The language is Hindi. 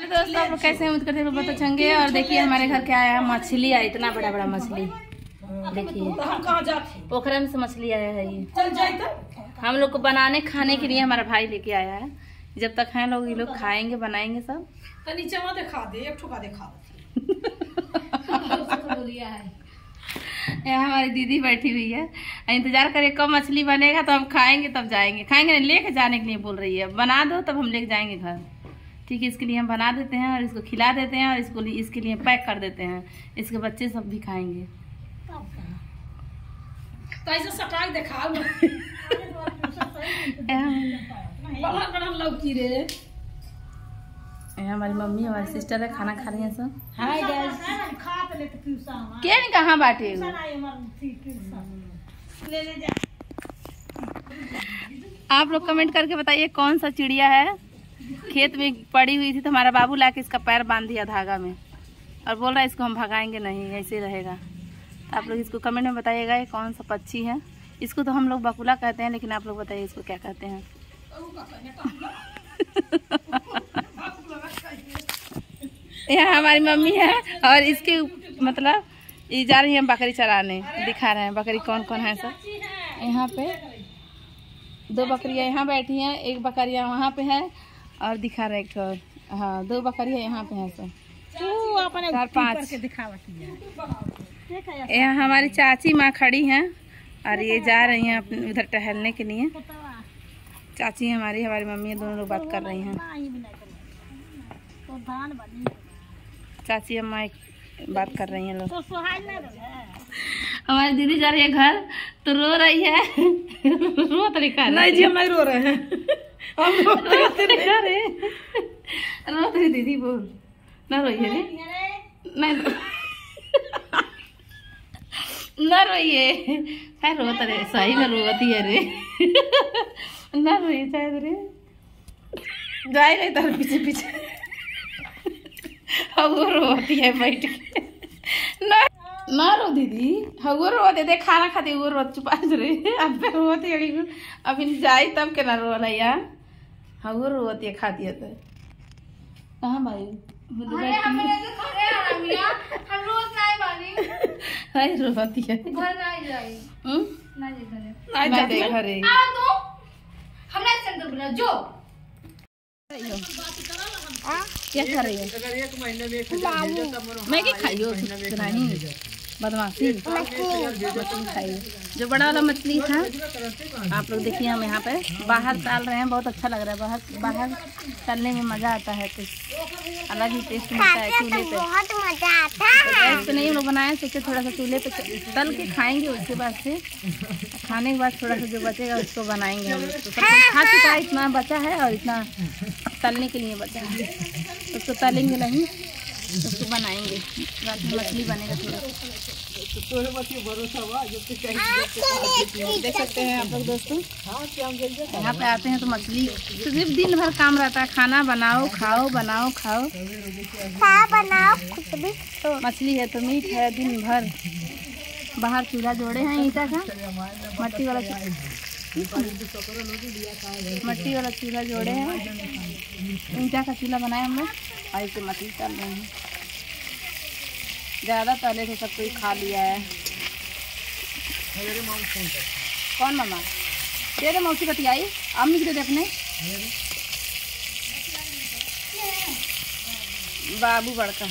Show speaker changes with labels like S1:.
S1: हेलो दोस्तों, आप लोग कैसे हैं? उम्मीद करते हैं बहुत अच्छे होंगे। और देखिए हमारे घर क्या आया, मछली आया, इतना बड़ा बड़ा मछली। देखिए पोखरा में से मछली आया है ये। हम लोग को बनाने खाने के लिए हमारा भाई लेके आया है। जब तक हैं लोग, ये लोग खाएंगे बनाएंगे सब। यहाँ हमारी दीदी बैठी हुई है, इंतजार करे कब मछली बनेगा तो हम खाएंगे तब जाएंगे। खाएंगे नहीं, लेके जाने के लिए बोल रही है, बना दो तब हम लेके जाएंगे घर। ठीक है, इसके लिए हम बना देते हैं और इसको खिला देते हैं और इसके लिए पैक कर देते हैं। इसके बच्चे सब भी खाएंगे। हमारी मम्मी हमारी सिस्टर है, खाना खा रही है सब। हाय गाइस, क्या नहीं कहाँ बांटे आप लोग कमेंट करके बताइए कौन सा चिड़िया है। खेत में पड़ी हुई थी तो हमारा बाबू लाके इसका पैर बांध दिया धागा में और बोल रहा है इसको हम भगाएंगे नहीं, ऐसे रहेगा। तो आप लोग इसको कमेंट में बताइएगा ये कौन सा पक्षी है। इसको तो हम लोग बकुला कहते हैं, लेकिन आप लोग बताइए इसको क्या कहते हैं। यहाँ हमारी मम्मी है और इसके मतलब ये जा रही है बकरी चराने, दिखा रहे हैं बकरी कौन कौन है सब। यहाँ पे 2 बकरियाँ यहाँ बैठी हैं, 1 बकरियाँ वहाँ पे है और दिखा रहे एक। हाँ 2 बकरियाँ यहाँ पे हैं सब, 4-5। यहाँ हमारी चाची माँ खड़ी हैं और ये जा रही हैं उधर टहलने के लिए। चाची हमारी मम्मी दोनों लोग बात कर रही हैं। चाची अम्मा बात कर रही हैं लोग। हमारी दीदी जा रही है घर तो रो रही है। रो तरीका नहीं जी, हम नहीं रो रहे हैं, हम रो तेरी दीदी बोल ना रोइए रे, नहीं ना रोइए, रो तेरे सही में रोती है रे। ना रोइए शायद रे, जाए रही तार पीछे पीछे। वो रोती है बैठ के। ना रो दीदी, वो रोते थे खाना खाते, वो रो चुपा रे। अब रोती है अभी जाई तब के ना रो रहा। हाँ वो रोती है खाती है तो कहाँ भाई रोती है। क्या कर रही है? मैगी खाइयो बदमाशी खाइए। जो बड़ा वाला मछली था आप लोग देखिए, हम यहाँ पे बाहर डाल रहे हैं, बहुत अच्छा लग रहा है। बाहर तलने में मजा आता है, कुछ अलग ही टेस्ट मिलता है। चूल्हे पे बहुत मजा आता है। ऐसे नहीं हम लोग बनाए, सोचे थोड़ा सा चूल्हे पे तल के खाएंगे, उसके बाद से खाने के बाद थोड़ा सा जो बचेगा उसको बनाएंगे हम लोग। तो सब खा चुका है, इतना बचा है और इतना तलने के लिए बचा है। उसको तलेंगे नहीं, उसको बनाएंगे, रात में मछली बनेगा थोड़ा। देख सकते हैं आप लोग दोस्तों, यहाँ पे आते हैं तो मछली तो सिर्फ दिन भर काम रहता है। खाना बनाओ खाओ, बनाओ खाओ, बनाओ कुछ भी। मछली है तो मीट है दिन भर। बाहर चूल्हा जोड़े हैं ईटा का, मट्टी वाला चूल्हा जोड़े हैं, ईटा का चूल्हा बनाया हम लोग और इसे मछली तल रहे हैं। ज़्यादा तले थे, सब कोई खा लिया है। कौन मामा तेरे मौसी बतियाई अम्मी के देखने बाबू बड़का।